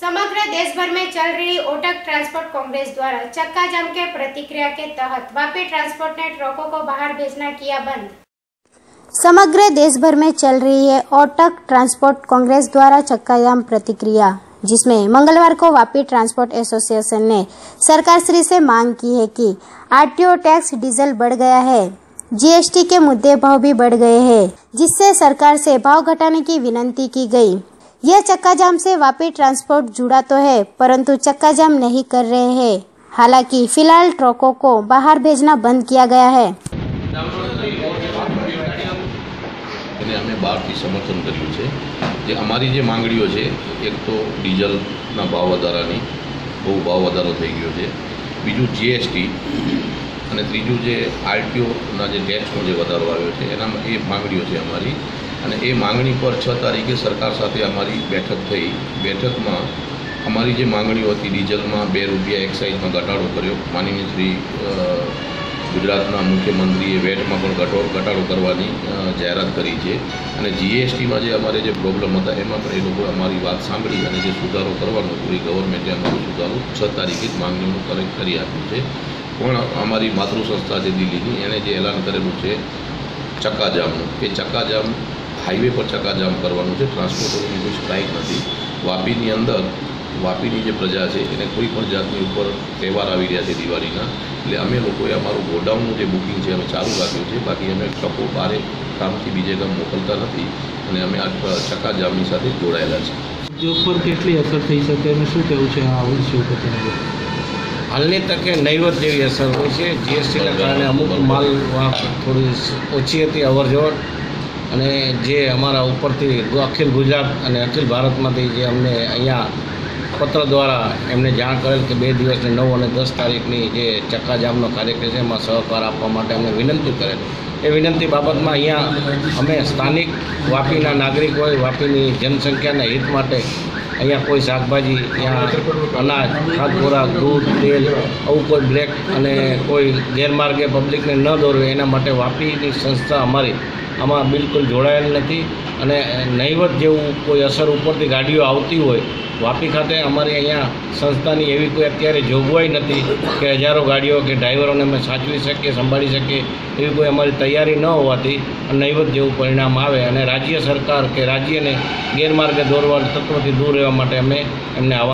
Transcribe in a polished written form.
समग्र देश भर में चल रही ओटक ट्रांसपोर्ट कांग्रेस द्वारा चक्का जाम के प्रतिक्रिया के तहत वापी ट्रांसपोर्ट ने ट्रकों को बाहर भेजना किया बंद। समग्र देश भर में चल रही है ओटक ट्रांसपोर्ट कांग्रेस द्वारा चक्का जाम प्रतिक्रिया, जिसमें मंगलवार को वापी ट्रांसपोर्ट एसोसिएशन ने सरकार श्री से मांग की है कि आरटीओ टैक्स डीजल बढ़ गया है, जीएसटी के मुद्दे भाव भी बढ़ गए हैं, जिससे सरकार से भाव घटाने की विनती की गई। यह चक्का जाम से वापी ट्रांसपोर्ट जुड़ा तो है, परंतु चक्का जाम नहीं कर रहे हैं। हालांकि फिलहाल ट्रकों को बाहर भेजना बंद किया गया है। અમે બહારથી સમર્થન કર્યું છે જે અમારી જે માંગણીઓ છે, એક તો ડીઝલના ભાવ વધારાની બહુ ભાવ વધારો થઈ ગયો છે, બીજું જીએસટી અને ત્રીજું જે આરટીઓના જે ટેક્સનો જે વધારો આવ્યો છે એના એ માંગણીઓ છે અમારી। અને એ માંગણી પર 6 તારીખે સરકાર સાથે અમારી બેઠક થઈ। બેઠકમાં અમારી જે માંગણીઓ હતી, ડીઝલમાં 2 રૂપિયા એક્સાઇઝમાં ઘટાડો કર્યો, માનનીય શ્રી ગુજરાતના મુખ્યમંત્રીએ વેટમાં પણ ઘટાડો કરવાની જાહેરાત કરી છે। અને જીએસટીમાં જે અમારે જે પ્રોબ્લેમ હતા એમાં પણ એ લોકોએ અમારી વાત સાંભળી અને જે સુધારો કરવાનો હતો એ ગવર્મેન્ટે અમારો સુધારો 6 તારીખે જ માંગણીઓનું કરી આપ્યું છે। પણ અમારી માતૃ સંસ્થા છે દિલ્હીની, એણે જે એલાન કરેલું છે ચક્કાજામનું, એ ચક્કાજામ હાઈવે પર ચક્કાજામ કરવાનું છે। ટ્રાન્સપોર્ટરોની કોઈ સ્ટ્રાઇક નથી। વાપીની અંદર વાપીની જે પ્રજા છે એને કોઈ પણ જાતની ઉપર તહેવાર આવી રહ્યા છે દિવાળીના, એટલે અમે લોકોએ અમારું ગોડાઉનનું જે બુકિંગ છે અમે ચાલુ રાખ્યું છે। બાકી અમે ટ્રકો બારે ગામથી બીજે ગામ મોકલતા નથી અને અમે આ ચક્કાજામની સાથે જોડાયેલા છે। ઉદ્યોગ પર કેટલી અસર થઈ શકે અને શું કહેવું છે આ વિષય ઉપર? હાલની તકે નહીવત જેવી અસર હોય છે। જીએસટીના કારણે અમુક માલ થોડી ઓછી હતી અવર જવર, અને જે અમારા ઉપરથી અખિલ ગુજરાત અને અખિલ ભારતમાંથી જે અમને અહીંયા પત્ર દ્વારા એમને જાણ કરેલ કે 2 દિવસની 9 અને 10 તારીખની જે ચક્કાજામનો કાર્યક્રમ છે એમાં સહકાર આપવા માટે અમને વિનંતી કરેલ। એ વિનંતી બાબતમાં અહીંયા અમે સ્થાનિક વાપીના નાગરિક હોય, વાપીની જનસંખ્યાના હિત માટે અહીંયા કોઈ શાકભાજી, ત્યાં અનાજ, ખાદ્ય દૂધ, તેલ આવું કોઈ બ્રેક અને કોઈ ગેરમાર્ગે પબ્લિકને ન દોરવે એના માટે વાપીની સંસ્થા અમારી આમાં બિલકુલ જોડાયેલ નથી। અને નહીવત જેવું કોઈ અસર ઉપરથી ગાડીઓ આવતી હોય, વાપી ખાતે અમારી અહીંયા સંસ્થાની એવી કોઈ અત્યારે જોગવાઈ નથી કે હજારો ગાડીઓ કે ડ્રાઈવરોને અમે સાચવી શકીએ, સંભાળી શકીએ, એવી કોઈ અમારી તૈયારી ન હોવાથી નહીવત જેવું પરિણામ આવે અને રાજ્ય સરકાર કે રાજ્યને ગેરમાર્ગે દોરવા તત્વોથી દૂર રહેવા માટે અમે એમને